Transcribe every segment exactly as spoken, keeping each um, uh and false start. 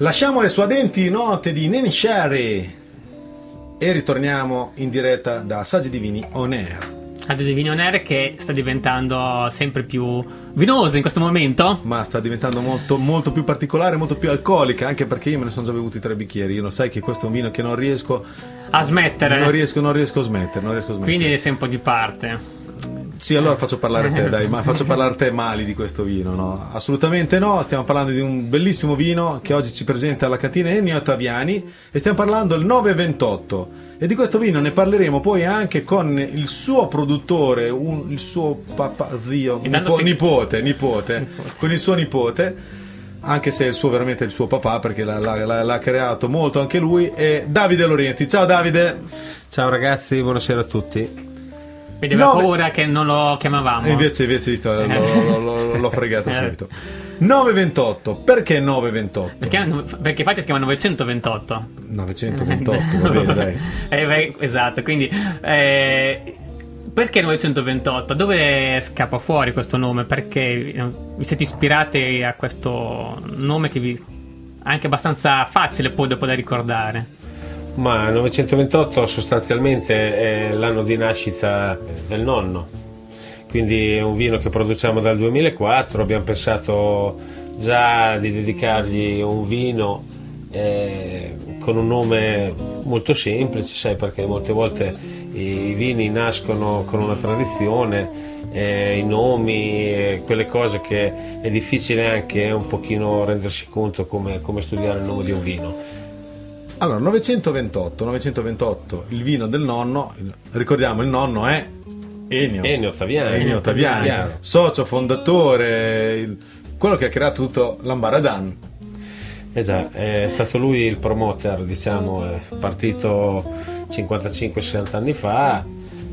Lasciamo le suadenti note di Nene Sherry e ritorniamo in diretta da Assaggi di Vini On Air. Assaggi di Vini On Air che sta diventando sempre più vinoso in questo momento. Ma sta diventando molto, molto più particolare, molto più alcolica, anche perché io me ne sono già bevuti tre bicchieri. Io lo sai che questo è un vino che non riesco a smettere. Non riesco, non riesco a smettere, non riesco a smettere. Quindi sei un po' di parte. Sì, allora faccio parlare te, dai, ma faccio parlare te mali di questo vino, no? Assolutamente no, stiamo parlando di un bellissimo vino che oggi ci presenta la cantina Ennio Ottaviani e stiamo parlando del nove ventotto e di questo vino ne parleremo poi anche con il suo produttore, un, il suo papà, zio, nipo, si... nipote, nipote, nipote, con il suo nipote, anche se è il suo, veramente il suo papà perché l'ha, l'ha, l'ha creato molto anche lui, è Davide Lorenti. Ciao Davide! Ciao ragazzi, buonasera a tutti. Vedi, aveva paura che non lo chiamavamo. E invece, invece visto, l'ho, l'ho, l'ho fregato subito. nove ventotto, perché nove ventotto? Perché, perché infatti si chiama novecentoventotto. novecentoventotto, va bene, dai. Eh, beh, esatto, quindi eh, perché novecentoventotto? Dove scappa fuori questo nome? Perché vi siete ispirati a questo nome che vi è anche abbastanza facile poi dopo da ricordare? Ma novecentoventotto sostanzialmente è l'anno di nascita del nonno, quindi è un vino che produciamo dal duemilaquattro. Abbiamo pensato già di dedicargli un vino eh, con un nome molto semplice, sai, perché molte volte i vini nascono con una tradizione, eh, i nomi, eh, quelle cose che è difficile anche un pochino rendersi conto come, come studiare il nome di un vino. Allora, novecentoventotto, novecentoventotto, il vino del nonno, ricordiamo il nonno è Ennio, Ennio Ottaviani, Ennio Ottaviani, socio fondatore, quello che ha creato tutto l'Ambaradan. Esatto, è stato lui il promoter, diciamo, è partito cinquantacinque sessanta anni fa,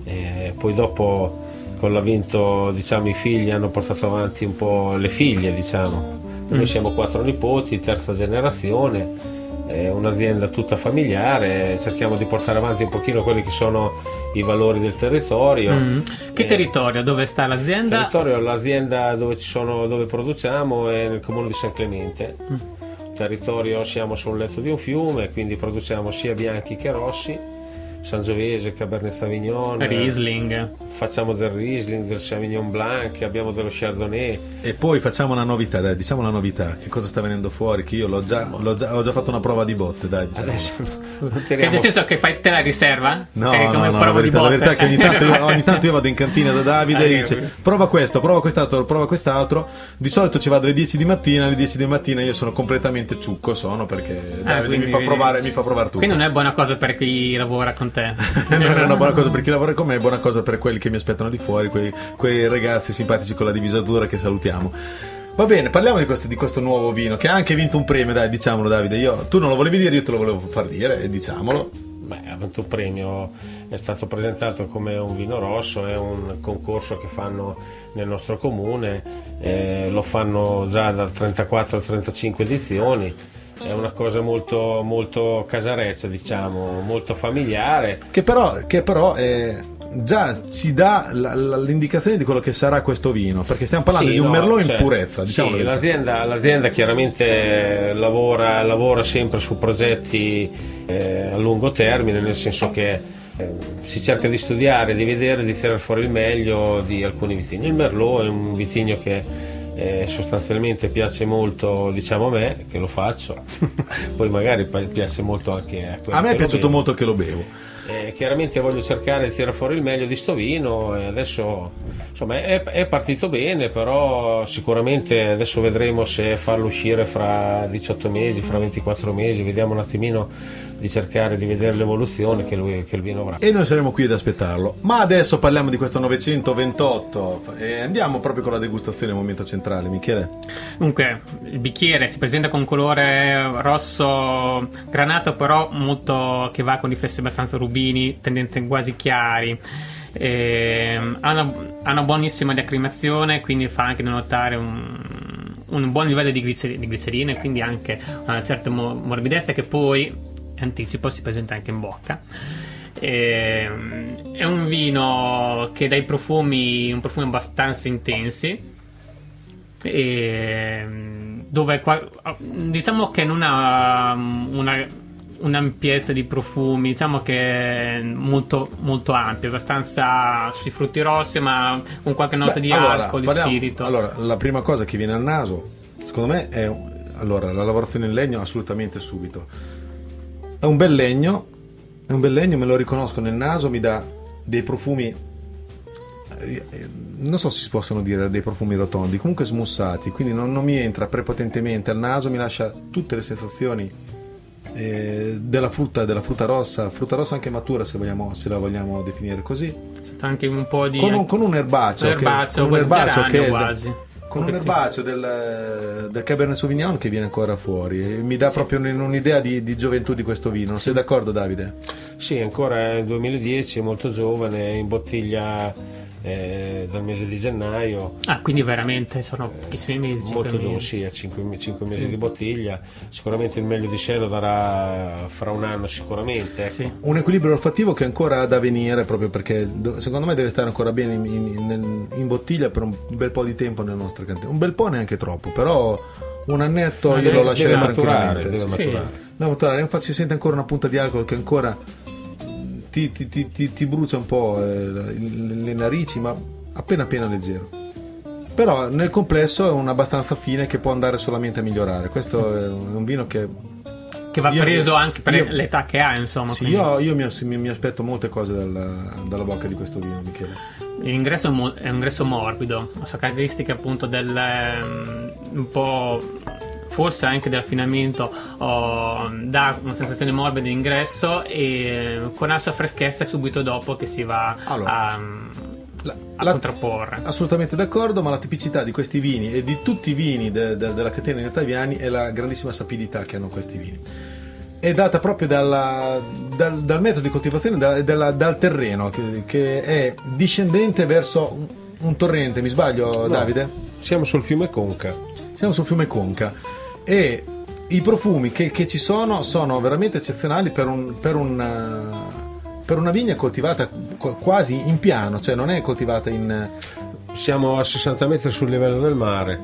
e poi dopo con l'avvento, diciamo, i figli hanno portato avanti un po' le figlie, diciamo. Noi mm. siamo quattro nipoti, terza generazione. È un'azienda tutta familiare, cerchiamo di portare avanti un pochino quelli che sono i valori del territorio. Mm. Che eh, territorio? Dove sta l'azienda? Il territorio, l'azienda dove ci sono, dove produciamo è nel comune di San Clemente. Mm. Territorio, siamo sul letto di un fiume, quindi produciamo sia bianchi che rossi, Sangiovese, Cabernet Sauvignon, Riesling, facciamo del Riesling, del Sauvignon Blanc, abbiamo dello Chardonnay. E poi facciamo una novità, dai, diciamo una novità, che cosa sta venendo fuori, che io l'ho già, l'ho già, ho già fatto una prova di botte, dai, diciamo. Adesso teniamo... Che nel senso che fai te la riserva? No, che no, come no, prova la verità, di la verità è che ogni tanto, io, ogni tanto io vado in cantina da Davide e dice prova questo, prova quest'altro, prova quest'altro. Di solito ci vado alle dieci di mattina, alle dieci di mattina io sono completamente ciucco, sono perché Davide ah, quindi, mi fa provare, mi fa provare tutto. Quindi non è buona cosa per chi lavora con te. Non è una buona cosa per chi lavora con me, è buona cosa per quelli che mi aspettano di fuori, quei, quei ragazzi simpatici con la divisatura che salutiamo. Va bene, parliamo di questo, di questo nuovo vino che ha anche vinto un premio, dai, diciamolo Davide. Io, tu non lo volevi dire, io te lo volevo far dire, e diciamolo. Beh, ha vinto un premio, è stato presentato come un vino rosso, è un concorso che fanno nel nostro comune, eh, lo fanno già da trentaquattro trentacinque edizioni. È una cosa molto, molto casareccia, diciamo, molto familiare. Che però, che però è, già ci dà la, la, l'indicazione di quello che sarà questo vino, perché stiamo parlando sì, di un no, Merlot cioè, in purezza. Diciamo sì, l'azienda, l'azienda chiaramente lavora, lavora sempre su progetti eh, a lungo termine, nel senso che eh, si cerca di studiare, di vedere, di tirare fuori il meglio di alcuni vitigni. Il Merlot è un vitigno che Eh, sostanzialmente piace molto, diciamo, a me che lo faccio poi magari piace molto anche a quello. A me è piaciuto bevo. molto che lo bevo. Eh, chiaramente voglio cercare di tirare fuori il meglio di sto vino e adesso insomma è, è partito bene, però sicuramente adesso vedremo se farlo uscire fra diciotto mesi, fra ventiquattro mesi, vediamo un attimino di cercare di vedere l'evoluzione che, lui, che il vino avrà. E noi saremo qui ad aspettarlo. Ma adesso parliamo di questo novecentoventotto e andiamo proprio con la degustazione, il momento centrale. Michele? Dunque, il bicchiere si presenta con un colore rosso granato, però molto che va con riflessi abbastanza rubini, tendenze quasi chiari. E, ha, una, ha una buonissima decrimazione, quindi fa anche notare un, un buon livello di, glicer- di glicerina e quindi anche una certa mo- morbidezza che poi, anticipo, si presenta anche in bocca. E, è un vino che dai profumi, un profumo abbastanza intensi, e dove qua, diciamo che non ha una un'ampiezza di profumi, diciamo che è molto, molto ampia, abbastanza sui frutti rossi, ma con qualche nota Beh, di allora, alcol, di parliamo, spirito. Allora, la prima cosa che viene al naso, secondo me, è allora, la lavorazione in legno assolutamente subito. È un bel legno, è un bel legno, me lo riconosco nel naso, mi dà dei profumi, non so se si possono dire dei profumi rotondi, comunque smussati, quindi non, non mi entra prepotentemente al naso, mi lascia tutte le sensazioni Eh, della frutta della frutta rossa frutta rossa anche matura, se vogliamo, se la vogliamo definire così, anche un po' di con un, con un erbaceo, un erbaceo, che, con un erbaceo che è quasi con un erbaceo del, del Cabernet Sauvignon che viene ancora fuori e mi dà sì. proprio un'idea di, di gioventù di questo vino. Sì. Sei d'accordo, Davide? Sì, ancora è duemiladieci, è molto giovane, in bottiglia eh, dal mese di gennaio. Ah, quindi veramente sono pochissimi mesi, molto giovane, sì, a cinque mesi sì. di bottiglia. Sicuramente il meglio di sé lo darà fra un anno sicuramente. Sì. Un equilibrio olfattivo che ancora ha da venire, proprio perché secondo me deve stare ancora bene in, in, in bottiglia per un bel po' di tempo nella nostra cantina. Un bel po', neanche troppo, però un annetto io lo lascerei tranquillamente. Deve maturare. Sì. Deve maturare. Infatti si sente ancora una punta di alcol che ancora Ti, ti, ti, ti brucia un po' eh, le narici, ma appena appena leggero. Però nel complesso è un abbastanza fine che può andare solamente a migliorare. Questo sì. è un vino che che va io, preso anche per io, l'età che ha, insomma. Sì, io, io mi, mi, mi aspetto molte cose dalla, dalla bocca di questo vino, Michele. L'ingresso è, mo- è un ingresso morbido, ha sue caratteristiche appunto del um, un po', forse anche dell'affinamento, oh, dà una sensazione morbida di ingresso e con la sua freschezza subito dopo che si va allora, a, la, a la, contrapporre. Assolutamente d'accordo, ma la tipicità di questi vini e di tutti i vini de, de, della catena di Ottaviani è la grandissima sapidità che hanno questi vini. È data proprio dalla, dal, dal metodo di coltivazione, da, dalla, dal terreno che, che è discendente verso un, un torrente. Mi sbaglio, no, Davide? Siamo sul fiume Conca. Siamo sul fiume Conca. E i profumi che, che ci sono sono veramente eccezionali per, un, per, un, per una vigna coltivata quasi in piano, cioè non è coltivata in... Siamo a sessanta metri sul livello del mare,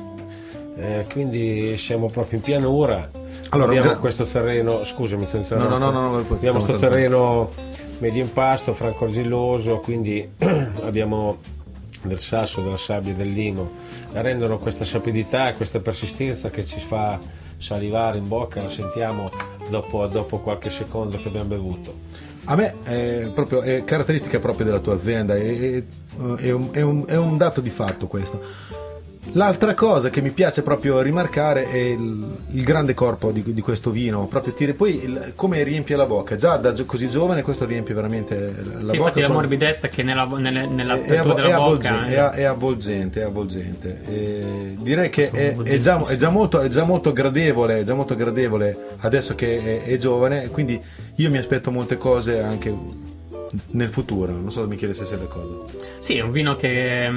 eh, quindi siamo proprio in pianura. Allora, abbiamo gra- questo terreno, scusami, ti ho interrotto. No, no, no, no, no, abbiamo questo terreno medio impasto, franco argilloso, quindi abbiamo del sasso, della sabbia e del limo, rendono questa sapidità e questa persistenza che ci fa salivare in bocca, la sentiamo dopo, dopo qualche secondo che abbiamo bevuto. A me è, proprio, è caratteristica proprio della tua azienda, è, è, è, un, è, un, è un dato di fatto questo. L'altra cosa che mi piace proprio rimarcare è il, il grande corpo di, di questo vino, proprio tiri, poi il, come riempie la bocca, già da così giovane questo riempie veramente la sì, bocca. Infatti la morbidezza che nella, nelle, nella è, apertura è, della avvolgente, bocca è, è avvolgente, è avvolgente. E direi che è, è, già, è, già molto, è già molto gradevole, è già molto gradevole adesso che è, è giovane, quindi io mi aspetto molte cose anche nel futuro. Non so, Michele, se sei d'accordo. Sì, è un vino che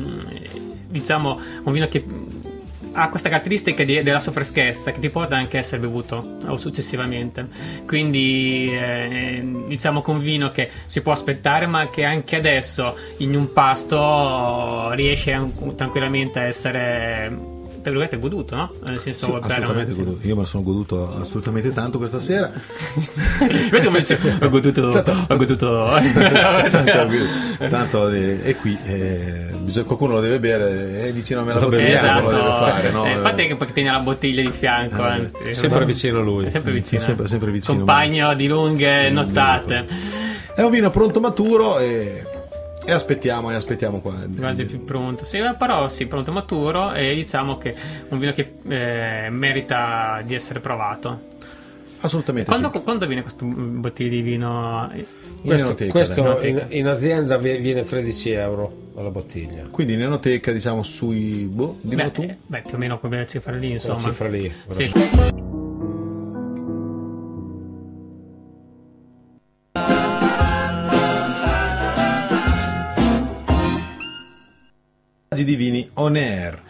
diciamo un vino che ha questa caratteristica di, della sua freschezza che ti porta anche a essere bevuto o successivamente, quindi eh, diciamo che un vino che si può aspettare ma che anche adesso in un pasto riesce a, tranquillamente a essere tra virgolette goduto, no? Nel senso, sì, assolutamente goduto. Io me lo sono goduto assolutamente tanto questa sera. Invece come dice, ho goduto, tanto, ho goduto. tanto, tanto eh, è qui, eh, qualcuno lo deve bere, è vicino a me la bottiglia, esatto. lo deve fare, no? Eh, infatti è che perché tiene la bottiglia di fianco, eh, anzi, sempre no? vicino a lui, è sempre vicino, sì, sempre, sempre vicino, compagno di lunghe nottate. È un vino pronto maturo e E aspettiamo, e aspettiamo qua. Quasi più pronto. Sì, però sì, pronto maturo e diciamo che è un vino che eh, merita di essere provato. Assolutamente. Quando, sì. quando viene questo bottiglia di vino? In questo, enoteca, questo in, in azienda viene tredici euro alla bottiglia. Quindi in enoteca, diciamo, sui boh, beh, tu? Beh, più o meno come cifra lì, insomma. La cifra lì. Sì. Di vini on air.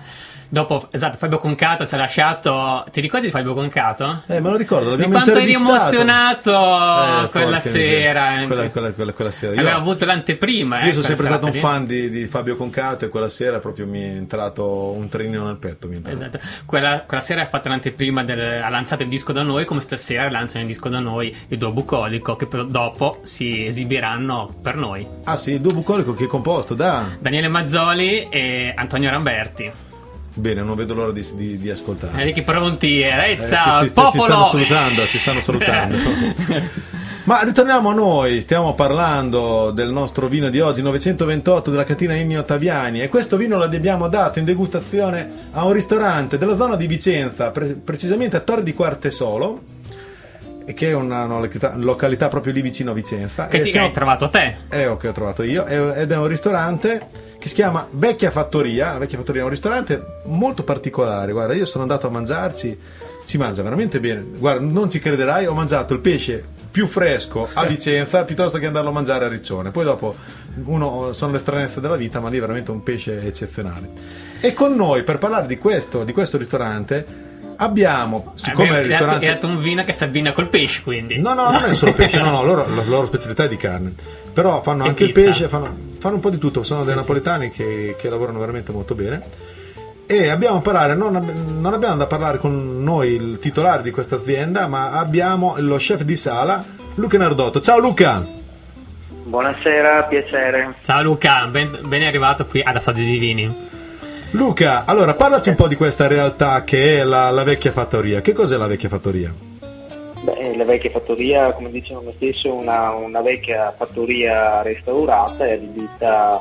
Dopo, esatto, Fabio Concato ci ha lasciato. Ti ricordi di Fabio Concato? Eh, me lo ricordo, Di l'abbiamo quanto eri intervistato. emozionato Eh, quella porca sera. miseria. Quella, quella, quella, quella sera. Io, Aveva avuto l'anteprima. io eh, sono sempre quella stato un serata lì. fan di, di Fabio Concato e quella sera proprio mi è entrato un trenino nel petto. Mi è entrato. Esatto. Quella, quella sera ha fatto l'anteprima, del, ha lanciato il disco da noi, come stasera lanciano il disco da noi i Duo Bucolico, che però dopo si esibiranno per noi. Ah sì, il Duo Bucolico che è composto da... Daniele Mazzoli e Antonio Ramberti. Bene, non vedo l'ora di, di, di ascoltare. Vedi che pronti, eh, Eh, ciao, ci, il ci- ci popolo! stanno salutando, ci stanno salutando. Ma ritorniamo a noi, stiamo parlando del nostro vino di oggi, novecentoventotto della catena Ennio Ottaviani, e questo vino lo abbiamo dato in degustazione a un ristorante della zona di Vicenza, pre- precisamente a Torre di Quartesolo, che è una, una località, località proprio lì vicino a Vicenza. Che E ti stiamo- hai trovato te? è o che ho trovato io, è- ed è un ristorante che si chiama Vecchia Fattoria. La Vecchia Fattoria è un ristorante molto particolare. Guarda, io sono andato a mangiarci, si mangia veramente bene. Guarda, non ci crederai, ho mangiato il pesce più fresco a Vicenza piuttosto che andarlo a mangiare a Riccione. Poi dopo, uno, sono le stranezze della vita, ma lì è veramente un pesce eccezionale. E con noi, per parlare di questo, di questo ristorante, abbiamo, siccome Eh, il beh, hai dato- ristorante... hai dato un vino che si abbina col pesce, quindi. No, no, non è solo pesce, no, no, loro, la loro specialità è di carne. Però fanno E anche pizza. il pesce, fanno, fanno un po' di tutto, sono dei Sì, napoletani che, che lavorano veramente molto bene. E abbiamo a parlare, non, ab- non abbiamo da parlare con noi il titolare di questa azienda, ma abbiamo lo chef di sala, Luca Nardotto. Ciao Luca! Buonasera, piacere. Ciao Luca, ben, ben arrivato qui ad Assaggi di Vini. Luca, allora parlaci un po' di questa realtà che è la, la Vecchia Fattoria. Che cos'è la Vecchia Fattoria? Beh, la vecchia fattoria, come dice il nome stesso, è una, una vecchia fattoria restaurata e adibita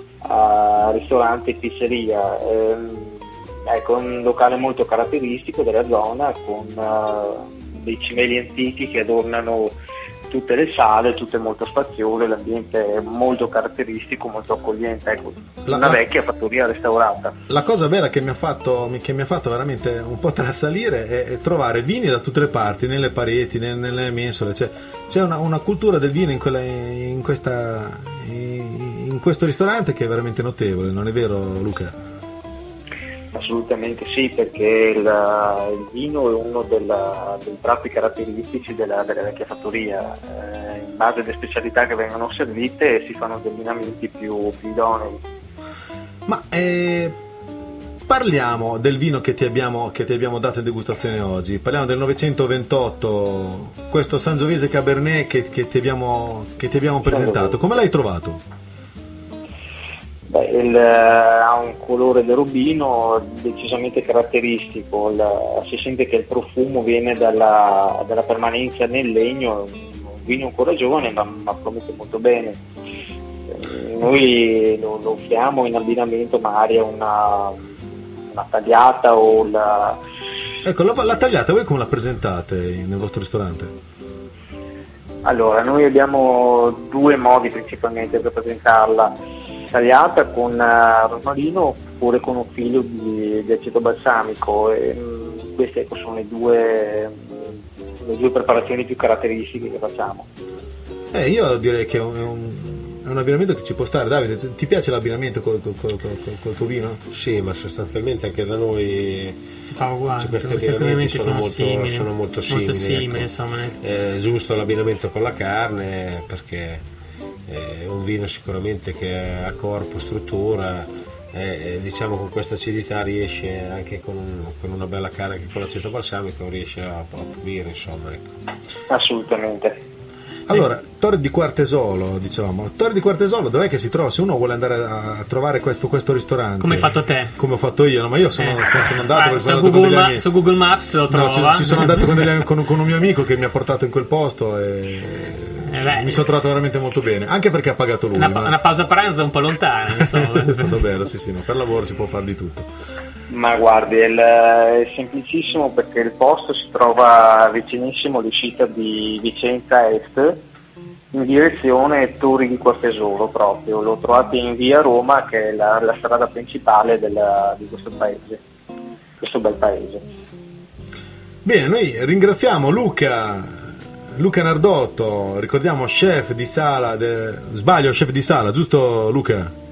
a ristorante e pizzeria. Ehm, ecco, un locale molto caratteristico della zona con eh, dei cimeli antichi che adornano tutte le sale, tutte molto spaziose, l'ambiente è molto caratteristico, molto accogliente, ecco, La- una la- vecchia fattoria restaurata. La cosa bella che mi ha fatto, che mi ha fatto veramente un po' trasalire è, è trovare vini da tutte le parti, nelle pareti, nel- nelle mensole. Cioè, c'è una, una cultura del vino in, quella, in, questa, in, in questo ristorante che è veramente notevole, non è vero Luca? Assolutamente sì, perché il, il vino è uno della- dei tratti caratteristici della, della vecchia fattoria. Eh, in base alle specialità che vengono servite si fanno degli abbinamenti più, più idonei. Ma eh, parliamo del vino che ti, abbiamo, che ti abbiamo dato in degustazione oggi, parliamo del novecentoventotto, questo Sangiovese Cabernet che, che, ti, abbiamo, che ti abbiamo presentato. Come l'hai trovato? Beh, il, ha un colore da rubino decisamente caratteristico, il- si sente che il profumo viene dalla, dalla permanenza nel legno, è un vino ancora giovane ma, ma promette molto bene. Eh, Noi lo, lo offriamo in abbinamento magari a una, una tagliata o la, Ecco, la, la tagliata, voi come la presentate nel vostro ristorante? Allora, noi abbiamo due modi principalmente per presentarla, tagliata con uh, rosmarino oppure con un filo di, di aceto balsamico. E, mh, queste ecco, sono le due, le due preparazioni più caratteristiche che facciamo. Eh, io direi che è un, è un- è un abbinamento che ci può stare. Davide, ti- ti piace l'abbinamento col, col- col- col- col tuo vino? Sì, ma sostanzialmente anche da noi Si fa uguale, cioè, questi questi abbinamenti abbinamenti sono, sono molto simili, sono molto simili, molto simili, ecco. insomma. È giusto l'abbinamento con la carne perché è un vino sicuramente che ha corpo, struttura, e, e, diciamo con questa acidità riesce anche con, un- con una bella carne che con l'aceto balsamico riesce a, a pulire, insomma, ecco. Assolutamente. Allora, Torre di Quartesolo, diciamo. Torre di Quartesolo, dov'è che si trova? Se uno vuole andare a, a trovare questo, questo ristorante. Come hai fatto te? Come ho fatto io, no? Ma io sono, Eh. sono- sono andato, Ah, perché su, sono andato con Google degli Ma- amici. su Google Maps lo No, trova. ci, ci sono andato con, degli- con- con un mio amico che mi ha portato in quel posto e Eh beh. mi sono trovato veramente molto bene, anche perché ha pagato lui. Una, ma- una pausa pranzo un po' lontana, insomma. è stato bello, sì, sì, no, per lavoro si può fare di tutto. Ma guardi, il- è semplicissimo perché il posto si trova vicinissimo all'uscita di Vicenza Est, in direzione Torri di Quartesolo proprio. Lo trovate in via Roma, che è la, la strada principale della- di questo paese, questo bel paese. Bene, noi ringraziamo Luca, Luca Nardotto, ricordiamo chef di sala, de- sbaglio chef di sala, giusto Luca?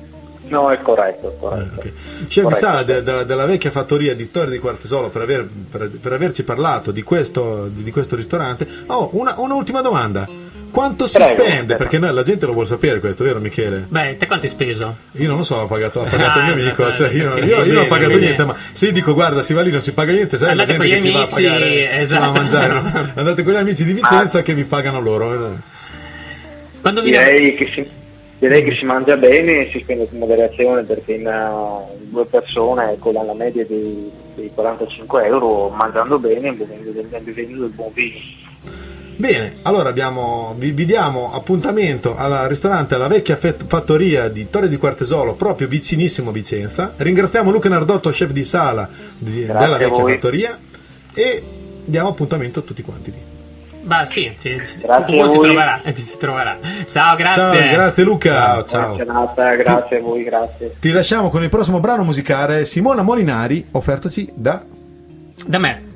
No, è corretto, è corretto. Eh, okay. Chef di Sala, Corretto, de, de, della vecchia fattoria di Torre di Quartesolo, per, aver, per, per averci parlato di questo, di, di questo ristorante. Oh, una, un'ultima domanda. Quanto si Prego, spende? prego. Perché noi, la gente lo vuole sapere questo, vero Michele? Beh, te quanto hai speso? Io non lo so, ho pagato, ho pagato Ah, il mio amico, esatto. cioè io, io, io non ho Bene, pagato bene. niente, ma se io dico guarda si va lì non si paga niente, sai Andate la gente con gli che amici, ci va a pagare, esatto. ci va a mangiare, no? Andate con gli amici di Vicenza Ah. che vi pagano loro. Quando vi direi che si, direi che si mangia bene e si spende con moderazione, perché in uh, due persone con la media dei, dei quarantacinque euro, mangiando bene e bevendo del, bevendo del buon vino. Bene, allora abbiamo, vi, vi diamo appuntamento al ristorante alla vecchia fet- fattoria di Torre di Quartesolo, proprio vicinissimo a Vicenza. Ringraziamo Luca Nardotto, chef di sala di, Grazie della a vecchia voi. fattoria, e diamo appuntamento a tutti quanti lì. Bah sì, ci, ci, Grazie qualcuno a si voi. troverà, eh, ti si troverà. Ciao, grazie. Ciao, grazie Luca. Ciao, ciao. Buona serata, grazie a voi, grazie. Ti lasciamo con il prossimo brano musicale, Simona Molinari, offertoci da Da me.